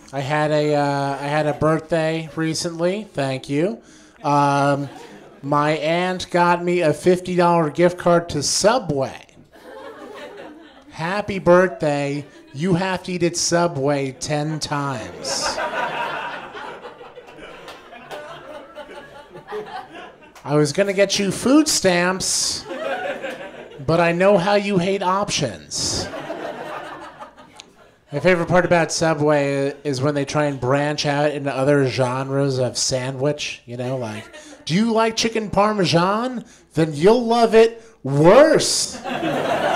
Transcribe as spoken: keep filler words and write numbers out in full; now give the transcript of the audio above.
I had a uh, I had a birthday recently. Thank you. Um, my aunt got me a fifty dollar gift card to Subway. Happy birthday. You have to eat at Subway ten times. I was going to get you food stamps, but I know how you hate options. My favorite part about Subway is when they try and branch out into other genres of sandwich. You know, like, do you like chicken parmesan? Then you'll love it worse.